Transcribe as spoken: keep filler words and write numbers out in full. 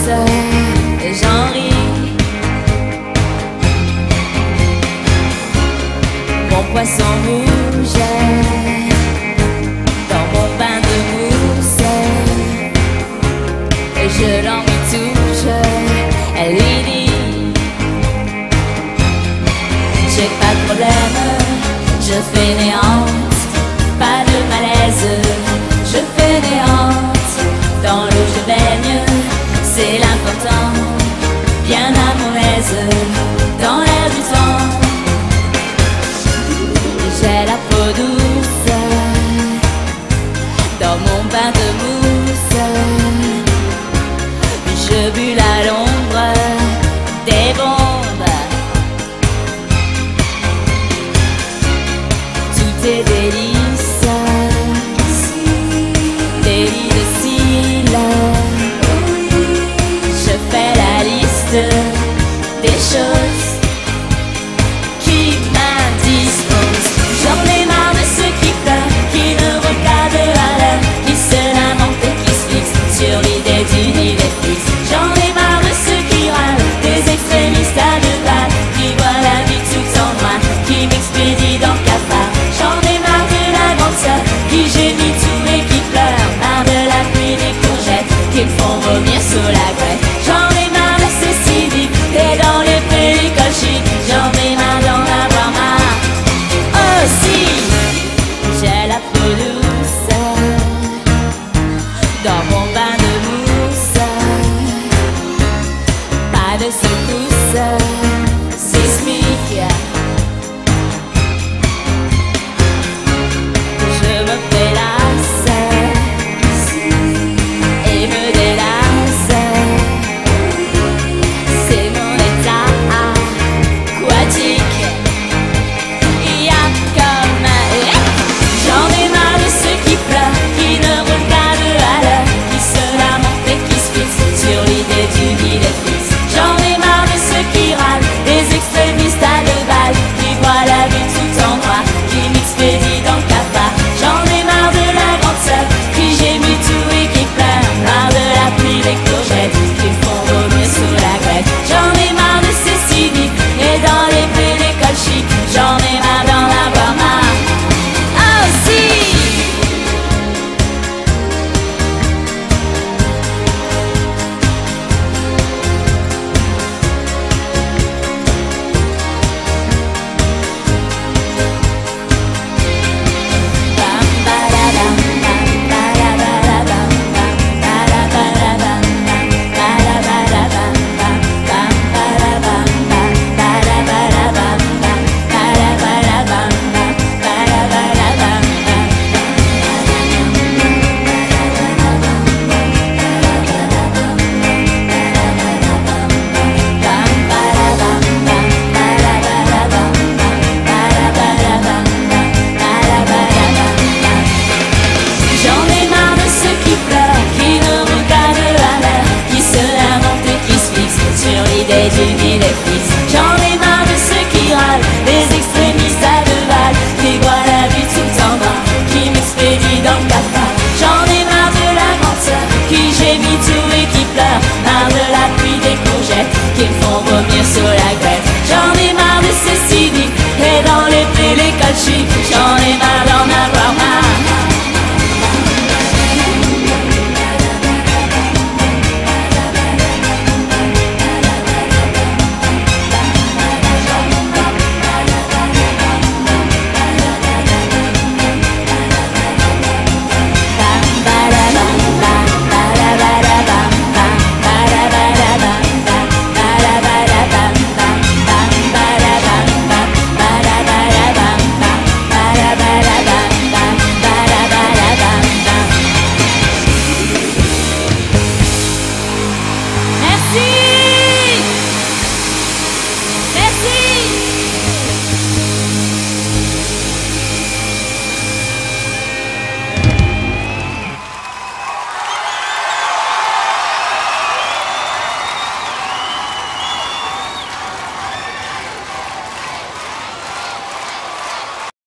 j'en ris. Mon poisson rouge dans mon bain de mousse, je l'en lui touche, elle lui dit: j'ai pas de problème, je fainéante, pas de malaise, je fainéante. Dans l'eau je baigne, c'est l'important, bien à mon aise, dans l'air du temps. J'ai la peau douce, dans mon bain de mousse, je bulle à l'ombre des bombes. Tout est délice, délice de cils. Je fais la liste des choses qui m'indisposent. J'en ai marre de ceux qui pleurent, qui ne regardent à l'heure, qui se lamentent et qui se fixent sur l'idée d'une idée fixe. J'en ai marre de ceux qui râlent, des extrémistes à deux balles, qui voient la vie tout en noir, qui m'expédient dans le cafard. J'en ai marre de la grande sœur qui gémit tout et qui pleure, marre de la pluie des courgettes qui me font vomir sous la grève. J'en ai marre de ces civiques et dans les pellicules chic. J'en ai marre d'en avoir marre. Oh si, j'ai la peau douce dans mon bain de mousse, pas de secousse.